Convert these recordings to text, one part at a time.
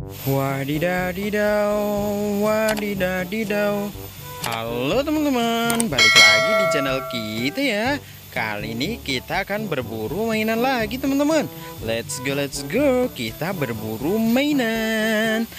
Wadidadidau, wadidadidau. Halo teman-teman, balik lagi di channel kita ya. Kali ini kita akan berburu mainan lagi teman-teman. Let's go, kita berburu mainan.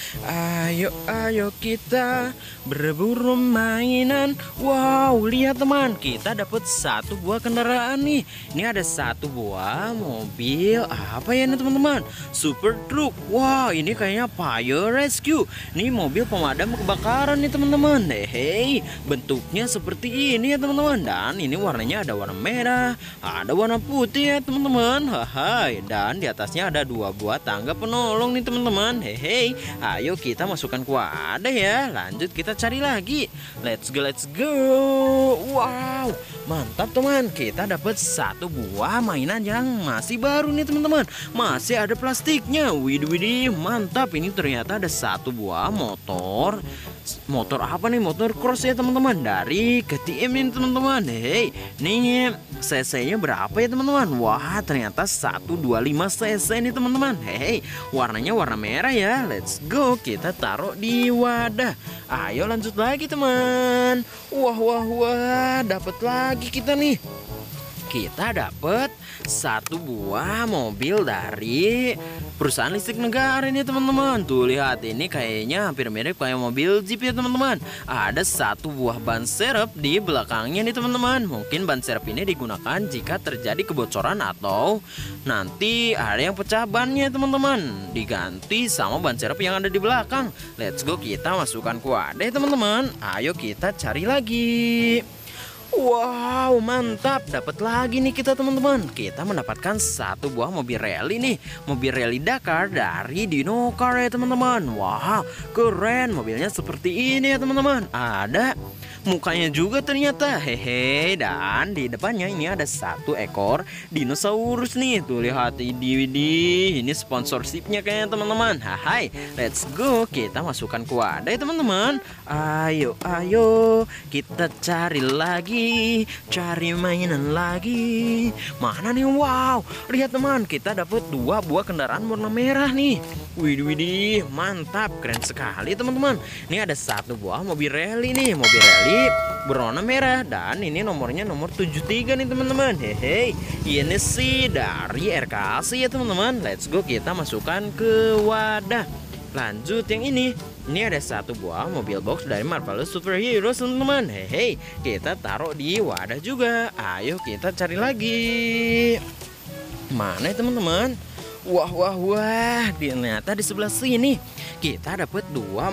Ayo kita berburu mainan. Wow, lihat teman, kita dapat satu buah kendaraan nih. Ini ada satu buah mobil. Apa ya nih teman-teman? Super truck. Wow, ini kayaknya fire rescue. Ini mobil pemadam kebakaran nih teman-teman. Hehe, bentuknya seperti ini ya teman-teman. Dan ini warnanya ada warna merah, ada warna putih ya teman-teman. Hai, dan di atasnya ada dua buah tangga penolong nih teman-teman. Hehe, ayo kita masukkan ke wadah ya. Lanjut kita cari lagi. Let's go. Wow, mantap teman. Kita dapat satu buah mainan yang masih baru nih teman-teman. Masih ada plastiknya. Widih, mantap. Ini ternyata ada satu buah motor. Motor apa nih? Motor cross ya teman-teman, dari KTM ini teman-teman. Hei, nih cc-nya berapa ya teman-teman? Wah, ternyata 125 cc nih teman-teman. Hei, warnanya warna merah ya. Let's go, kita taruh di wadah. Ayo lanjut lagi teman. Wah, dapat lagi kita nih. Kita dapat satu buah mobil dari perusahaan listrik negara ini teman-teman. Tuh lihat, ini kayaknya hampir mirip kayak mobil Jeep ya teman-teman. Ada satu buah ban serep di belakangnya nih teman-teman. Mungkin ban serep ini digunakan jika terjadi kebocoran atau nanti ada yang pecah bannya teman-teman, diganti sama ban serep yang ada di belakang. Let's go, kita masukkan ke wadah teman-teman. Ayo kita cari lagi. Wow, mantap, dapat lagi nih kita teman-teman. Kita mendapatkan satu buah mobil rally nih, mobil rally Dakar dari Dino Car ya teman-teman. Wah, keren, mobilnya seperti ini ya teman-teman. Ada mukanya juga ternyata. Hehe, dan di depannya ini ada satu ekor dinosaurus nih. Tuh lihat, ini sponsorshipnya kayaknya teman-teman. Hai, let's go, kita masukkan ke wadah ya teman-teman. Ayo kita cari lagi, cari mainan lagi. Mana nih? Wow, lihat teman, kita dapat dua buah kendaraan warna merah nih. Widih, mantap, keren sekali teman-teman. Ini ada satu buah mobil rally nih, mobil rally berwarna merah, dan ini nomornya nomor 73 nih teman-teman. Hehe, ini sih dari RKC ya teman-teman. Let's go, kita masukkan ke wadah. Lanjut yang ini ada satu buah mobil box dari Marvelous Superhero teman-teman. Hehe, kita taruh di wadah juga. Ayo kita cari lagi. Mana ya teman-teman? Wah, ternyata di sebelah sini kita dapat dua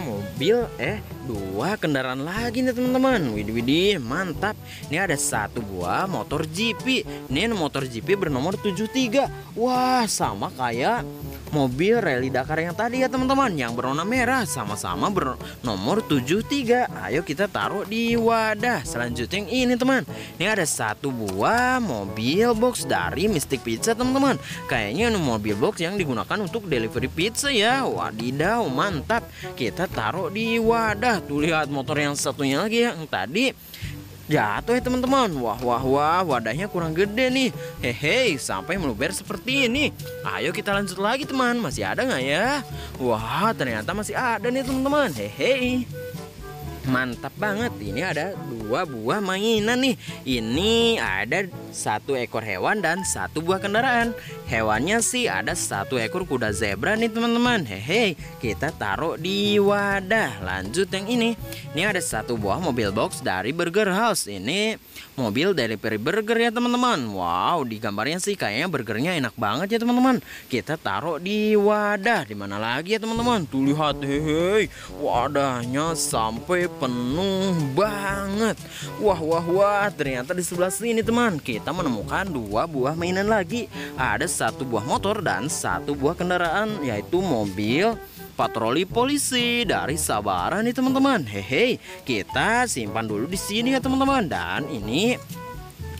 kendaraan lagi nih teman-teman. Widih, mantap. Ini ada satu buah motor GP. Ini motor GP bernomor 73. Wah, sama kayak mobil rally Dakar yang tadi ya teman-teman, yang berwarna merah, sama-sama bernomor 73. Ayo kita taruh di wadah. Selanjutnya yang ini teman, ini ada satu buah mobil box dari Mystic Pizza teman-teman. Kayaknya ini mobil box yang digunakan untuk delivery pizza ya. Wadidaw, mantap. Kita taruh di wadah. Tuh lihat, motor yang satunya lagi yang tadi jatuh ya teman-teman. Wah, wadahnya kurang gede nih. Hehe, sampai meluber seperti ini. Ayo kita lanjut lagi teman. Masih ada nggak ya? Wah, ternyata masih ada nih teman-teman. Hehe, mantap banget. Ini ada dua buah mainan nih. Ini ada satu ekor hewan dan satu buah kendaraan. Hewannya sih ada satu ekor kuda zebra nih teman-teman. Hehe, kita taruh di wadah. Lanjut yang ini ada satu buah mobil box dari Burger House. Ini mobil delivery burger ya teman-teman. Wow, di gambarnya sih kayaknya burgernya enak banget ya teman-teman. Kita taruh di wadah. Di mana lagi ya teman-teman? Tuh lihat, hehe, wadahnya sampai penuh banget. Wah, ternyata di sebelah sini teman, kita menemukan dua buah mainan lagi. Ada satu buah motor dan satu buah kendaraan, yaitu mobil patroli polisi dari Sabara nih teman-teman. Hehe, kita simpan dulu di sini ya teman-teman. Dan ini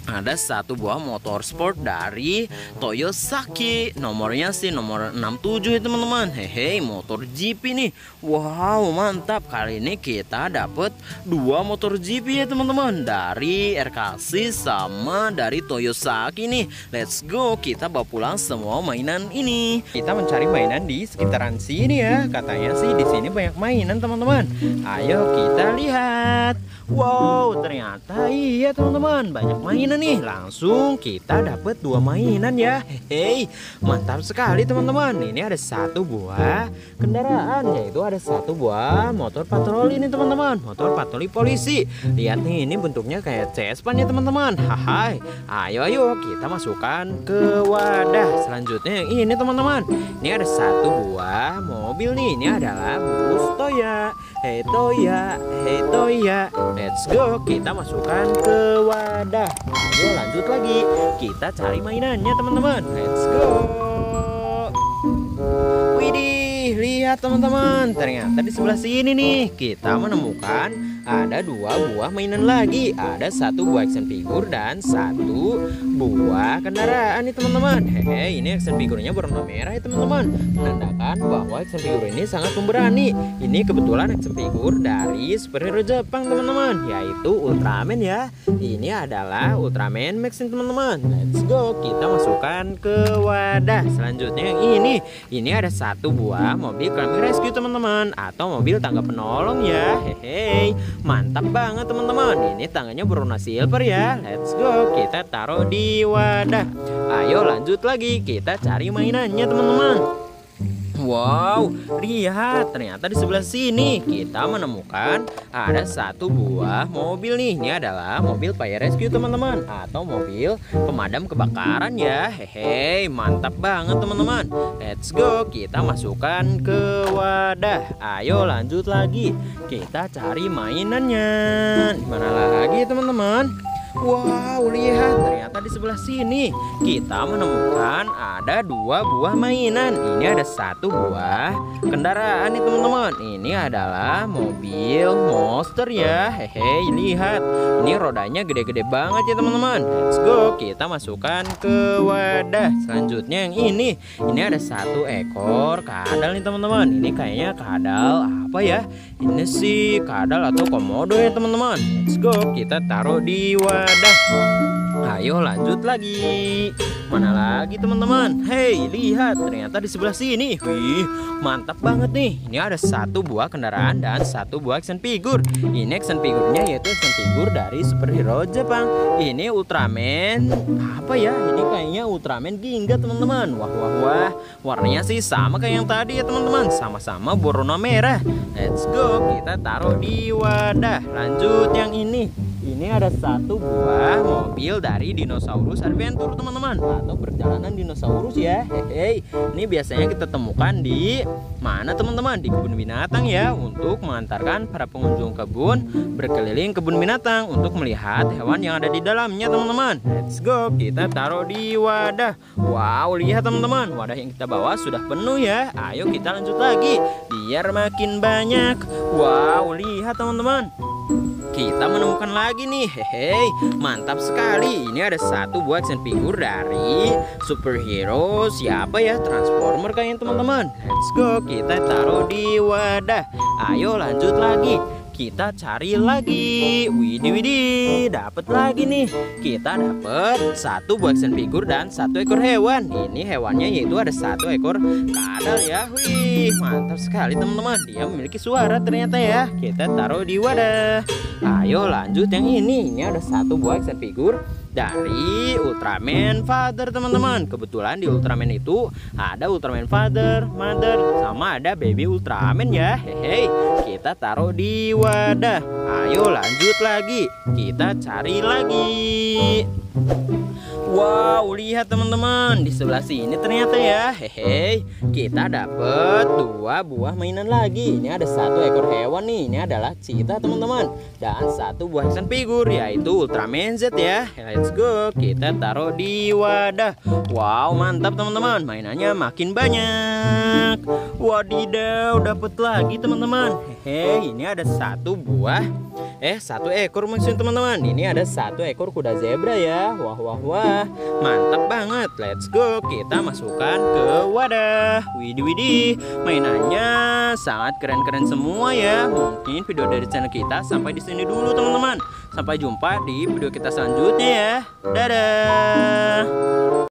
ada satu buah motor sport dari Toyosaki. Nomornya sih nomor 67 ya teman-teman. Hehe, motor GP nih. Wow, mantap. Kali ini kita dapat dua motor GP ya teman-teman, dari RKC sama dari Toyosaki nih. Let's go, kita bawa pulang semua mainan ini. Kita mencari mainan di sekitaran sini ya. Katanya sih di sini banyak mainan teman-teman. Ayo kita lihat. Wow, ternyata iya teman-teman, banyak mainan nih. Langsung kita dapat dua mainan ya. Hehe, mantap sekali teman-teman. Ini ada satu buah kendaraan, yaitu ada satu buah motor patroli nih teman-teman, motor patroli polisi. Lihat nih, ini bentuknya kayak Cespan ya teman-teman. Hai, ayo kita masukkan ke wadah. Selanjutnya yang ini teman-teman, ini ada satu buah mobil nih. Ini adalah bus Toya. Hey Toya, hey Toya. Let's go, kita masukkan ke wadah. Ayo lanjut lagi, kita cari mainannya teman-teman. Let's go. Widih, lihat teman-teman, ternyata di sebelah sini nih kita menemukan ada dua buah mainan lagi. Ada satu buah action figure dan satu buah kendaraan nih teman-teman. Hehe, ini action figurnya berwarna merah ya teman-teman, menandakan bahwa action figure ini sangat pemberani. Ini kebetulan action figure dari superhero Jepang teman-teman, yaitu Ultraman ya. Ini adalah Ultraman Max teman-teman. Let's go, kita masukkan ke wadah. Selanjutnya yang ini ada satu buah mobil Kami Rescue teman-teman, atau mobil tangga penolong ya. Hehe, mantap banget teman-teman. Ini tangannya berwarna silver ya. Let's go, kita taruh di wadah. Ayo lanjut lagi, kita cari mainannya teman-teman. Wow, lihat, ternyata di sebelah sini kita menemukan ada satu buah mobil nih. Ini adalah mobil fire rescue teman-teman, atau mobil pemadam kebakaran ya. Hehe, mantap banget teman-teman. Let's go, kita masukkan ke wadah. Ayo lanjut lagi, kita cari mainannya. Dimana lagi teman-teman? Wow, lihat, ternyata di sebelah sini kita menemukan ada dua buah mainan. Ini ada satu buah kendaraan nih teman-teman. Ini adalah mobil monster ya. Hehe, lihat, ini rodanya gede-gede banget ya teman-teman. Let's go, kita masukkan ke wadah. Selanjutnya yang ini ada satu ekor kadal nih teman-teman. Ini kayaknya kadal apa ya? Ini sih kadal atau komodo ya teman-teman. Let's go, kita taruh di wadah. Ayo lanjut lagi. Mana lagi teman-teman? Hey, lihat, ternyata di sebelah sini. Wih, mantap banget nih. Ini ada satu buah kendaraan dan satu buah action figure. Ini action figurnya yaitu action figure dari superhero Jepang. Ini Ultraman apa ya? Ini kayaknya Ultraman Ginga teman-teman. Wah, warnanya sih sama kayak yang tadi ya teman-teman, sama-sama berwarna merah. Let's go, kita taruh di wadah. Lanjut yang ini ada satu buah mobil dari Dinosaurus Adventure teman-teman, atau perjalanan dinosaurus ya. Hehe, ini biasanya kita temukan di mana teman-teman? Di kebun binatang ya, untuk mengantarkan para pengunjung kebun berkeliling kebun binatang untuk melihat hewan yang ada di dalamnya teman-teman. Let's go, kita taruh di wadah. Wow, lihat teman-teman, wadah yang kita bawa sudah penuh ya. Ayo kita lanjut lagi biar makin banyak. Wow, lihat teman-teman, kita menemukan lagi nih. Hehe, mantap sekali. Ini ada satu buah action figure dari superhero siapa ya? Transformer kayaknya teman-teman. Let's go, kita taruh di wadah. Ayo lanjut lagi, kita cari lagi. Widih, dapat lagi nih. Kita dapat satu buah action figure dan satu ekor hewan. Ini hewannya yaitu ada satu ekor kadal ya. Wih, mantap sekali teman-teman. Dia memiliki suara ternyata ya. Kita taruh di wadah. Ayo lanjut yang ini. Ini ada satu buah action figure dari Ultraman Father teman-teman. Kebetulan di Ultraman itu ada Ultraman Father, Mother, sama ada Baby Ultraman ya. Hehe, kita taruh di wadah. Ayo lanjut lagi, kita cari lagi. Wow, lihat teman-teman, di sebelah sini ternyata ya. Hehe, kita dapat dua buah mainan lagi. Ini ada satu ekor hewan nih. Ini adalah cheetah teman-teman, dan satu buah action figure yaitu Ultraman Z ya. Let's go, kita taruh di wadah. Wow, mantap teman-teman, mainannya makin banyak. Wadidaw, dapat lagi teman-teman. Hehe, ini ada satu buah Satu ekor maksudnya teman-teman. Ini ada satu ekor kuda zebra ya. Wah wah wah, mantap banget. Let's go, kita masukkan ke wadah. Widih widih, mainannya sangat keren-keren semua ya. Mungkin video dari channel kita sampai di sini dulu teman-teman. Sampai jumpa di video kita selanjutnya ya. Dadah.